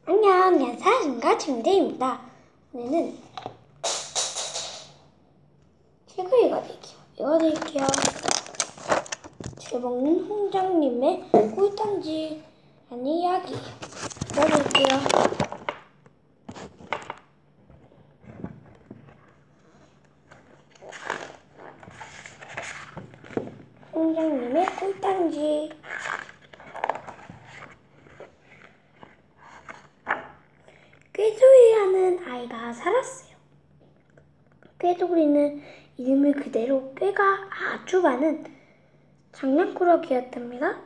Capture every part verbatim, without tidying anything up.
안녕, 야사인가 김대입니다. 오늘은 책을 읽어드릴게요. 읽어드릴게요. 제목은 홍장님의 꿀단지라는 이야기. 읽어드릴게요. 홍장님의 꿀단지. 꾀돌이라는 아이가 살았어요. 꾀돌이는 이름을 그대로 꾀가 아주 많은 장난꾸러기였답니다.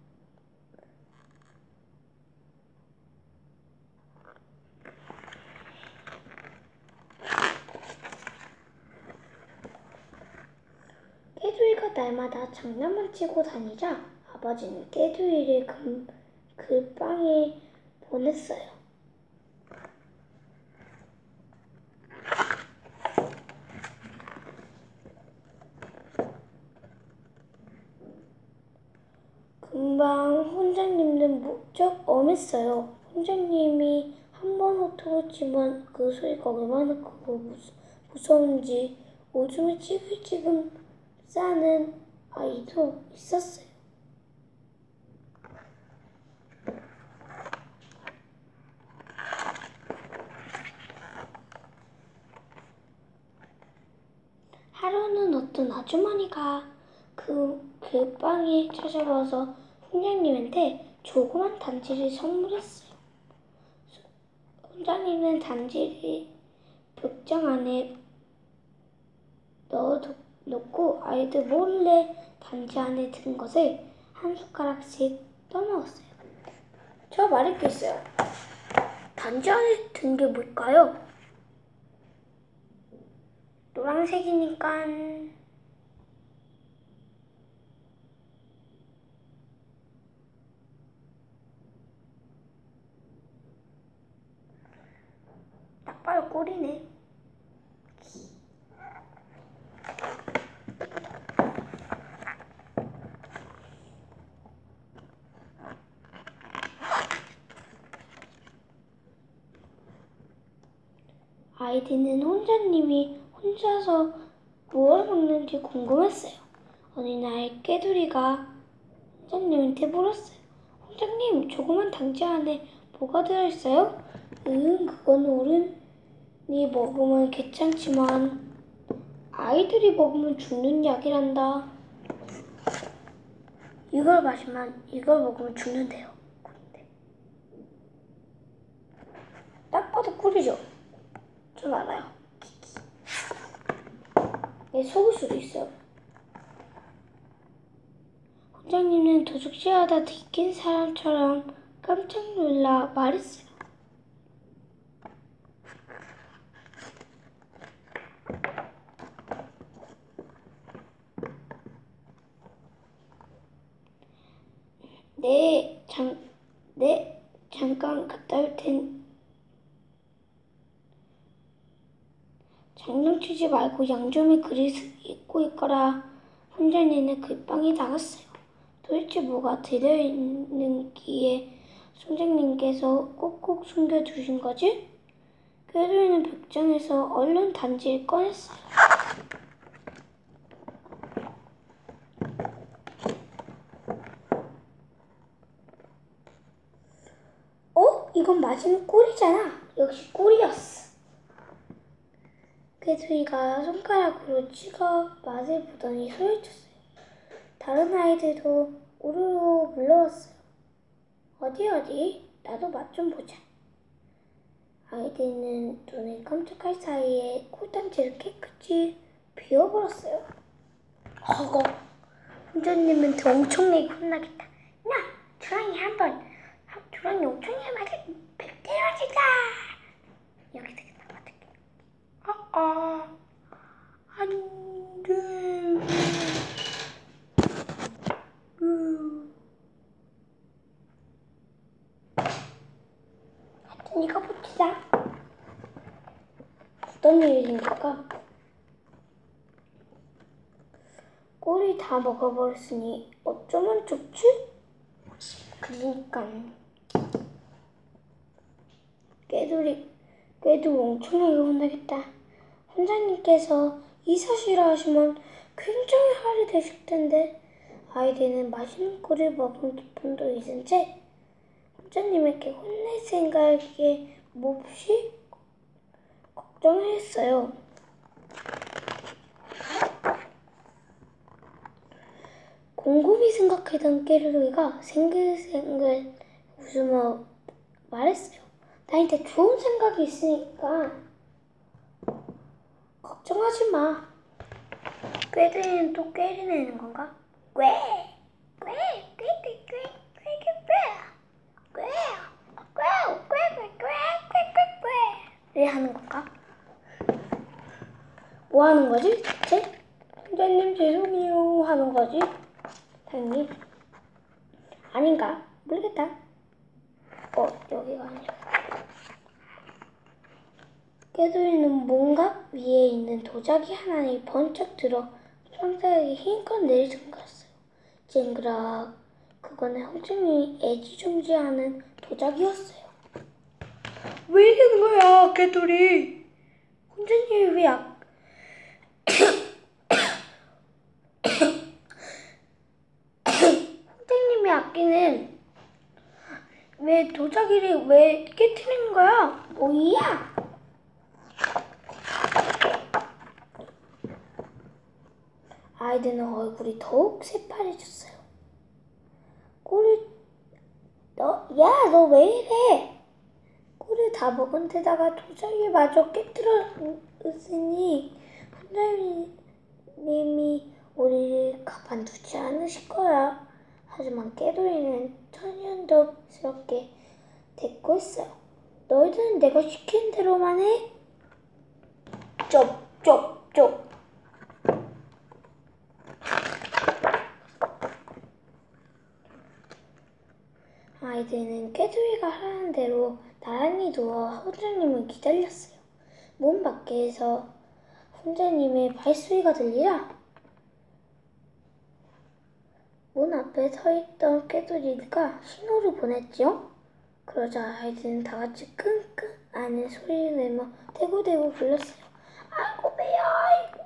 꾀돌이가 날마다 장난만 치고 다니자 아버지는 꾀돌이를 그, 그 방에 보냈어요. 금방 혼장님은 무척 엄했어요. 혼장님이 한 번 호통을 치면 그 소리가 얼마나 크고 무서, 무서운지 오줌을 찌글찌글 싸는 아이도 있었어요. 하루는 어떤 아주머니가 그, 그 방에 찾아와서 혼장님한테 조그만 단지를 선물했어요. 혼장님은 단지를 벽장 안에 넣어 놓고 아이들 몰래 단지 안에 든 것을 한 숟가락씩 떠먹었어요. 저 말할 게 있어요. 단지 안에 든 게 뭘까요? 노란색이니까 딱 봐도 꿀이네. 아이들은 혼자님이 혼자서 무엇을 먹는지 궁금했어요. 어느 날 깨돌이가 혼자님한테 물었어요. 혼자님, 조그만 단지 안에 뭐가 들어있어요? 응, 그건 어른이 먹으면 괜찮지만 아이들이 먹으면 죽는 약이란다. 이걸 마시면 이걸 먹으면 죽는데요. 꿀인데. 딱 봐도 꿀이죠. 전 알아요. 내 속을 수도 있어요. 혼장님은 도둑질하다 들킨 사람처럼 깜짝 놀라 말했어요. 네, 잠, 네, 잠깐 갔다 올 텐. 장난치지 말고 양념의 그릇을 잊고 있거라. 혼자님은 글방에 나갔어요. 도대체 뭐가 들어있는기에 선생님께서 꼭꼭 숨겨두신 거지? 꾀돌이는 벽장에서 얼른 단지를 꺼냈어요. 어? 이건 맛있는 꿀이잖아. 역시 꿀이었어. 꾀돌이가 손가락으로 찍어 맛을 보더니 소리쳤어요. 다른 아이들도 우르르 물러왔어요. 어디 어디? 나도 맛 좀 보자. 아이들은 눈을 깜짝할 사이에 꿀단지를 깨끗이 비워버렸어요. 허거. 혼자님은 더 엄청나게 혼나겠다. 야, 주랑이 한번 주랑이 엄청나게 맞아. 백대 맞을까? 여기 되겠다. 어떡해. 아, 아, 안 돼. 음. 하여튼 이거 봅시다. 어떤 일이 생길까? 꿀이 다 먹어버렸으니 어쩌면 좋지? 그러니까 꾀돌이, 꾀도 엄청나게 혼나겠다. 훈장님께서 이 사실을 아시면 굉장히 화를 내실 텐데 아이들은 맛있는 꿀을 먹은 기쁨도 잊은 채 훈장님에게 혼낼 생각에 몹시 걱정을 했어요. 곰곰이 생각하던 깨르르기가 생글생글 웃으며 말했어요. 나한테 좋은 생각이 있으니까 걱정하지 마. 꾀들이는 또 꾀를 내는 건가? 꾀! 꾀! 꾀! 꾀! 꾀! 꾀! 꾀! 꾀! 꾀! 꾀! 꾀! 꾀! 꾀! 를 하는 건가? 뭐 하는 거지? 대체? 선생님 죄송해요 하는 거지? 당연히 아닌가? 모르겠다. 어, 여기가 아니라. 꾀돌이는 뭔가 위에 있는 도자기 하나에 번쩍 들어 상자에게 힘껏 내리쳐갔어요. 쨍그락. 그거는 형님이 애지중지하는 도자기였어요. 왜 이러는 거야, 꾀돌이? 혼자님이 왜 약... 혼자님이 아끼는 왜 도자기를 왜 깨트리는 거야? 뭐야? 아이들은 얼굴이 더욱 새파래졌어요. 꿀을 너, 야, 너 왜 이래? 꿀을 다 먹은 데다가 도자기마저 깨뜨렸으니 훈장님이 우리를 가만두지 않으실 거야. 하지만 깨돌이는 천연덕스럽게 대꾸했어요. 너희들은 내가 시킨 대로만 해? 쩝쩝쩝. 아이들은 깨돌이가 하라는 대로 나란히 누워 훈장님을 기다렸어요. 문 밖에서 훈장님의 발소리가 들리자 문 앞에 서있던 깨돌이가 신호를 보냈지요. 그러자 아이들은 다같이 끙끙 하는 소리를 내며 대고대고 불렀어요. 아이고 배야 아이고.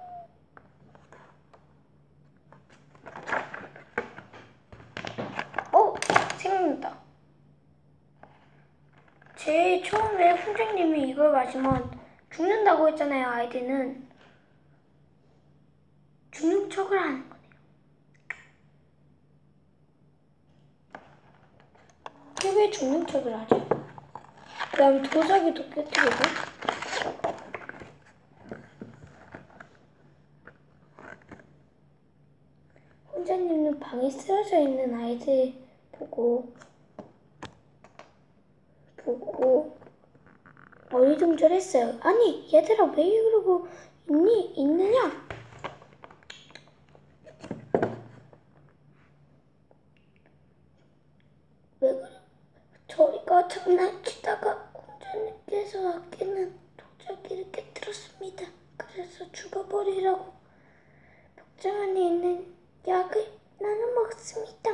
어? 생각났다. 제일 처음에 훈장님이 이걸 마시면 죽는다고 했잖아요. 아이들은 죽는 척을 하는 거네요. 왜 죽는 척을 하죠? 그럼 도자기도 깨뜨리고. 훈장님은 방에 쓰러져 있는 아이들 보고 보고 어리둥절했어요. 아니 얘들아 왜 이러고 있니? 있느냐? 왜 그래? 저희가 장난치다가 훈장님께서 아끼는 도자기를 깨뜨렸습니다. 그래서 죽어버리라고 벽장 안에 있는 약을 나눠 먹습니다.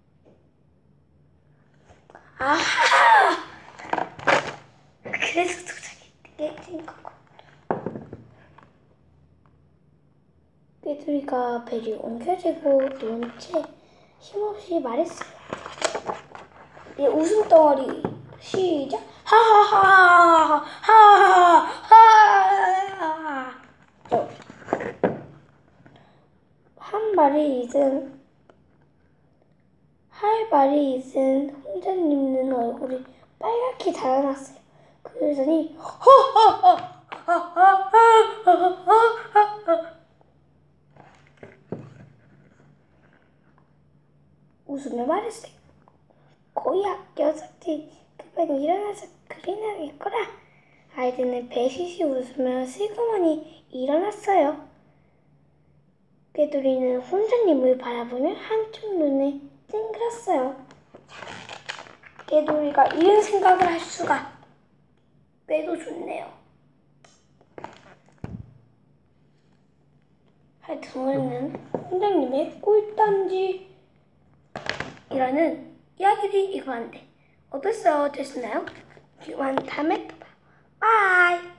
아하! 그래서 도자기 깨진 거고. 꾀돌이가 배를 옮겨지고 놓은 채 힘없이 말했어요. 예, 웃음덩어리 시작. 하하하하하 하하하하. 한 발이 잊은 할 말이 잊은 훈장님은 얼굴이 빨갛게 달아났어요. 그러더니 웃으며 말했어요. 고야 녀석들 그만 일어나서 그리나 읽거라. 아이들은 배시시 웃으며 슬그머니 일어났어요. 꾀돌이는 훈장님을 바라보며 한쪽 눈을 찡그렸어요. 꾀돌이가 이런 생각을 할 수가. 꾀도 좋네요. 하여튼 오늘은 훈장님의 꿀단지라는 이야기를 읽어봤는데 어땠어요? 어땠나요? 그만 다음에 또 봐. 바이.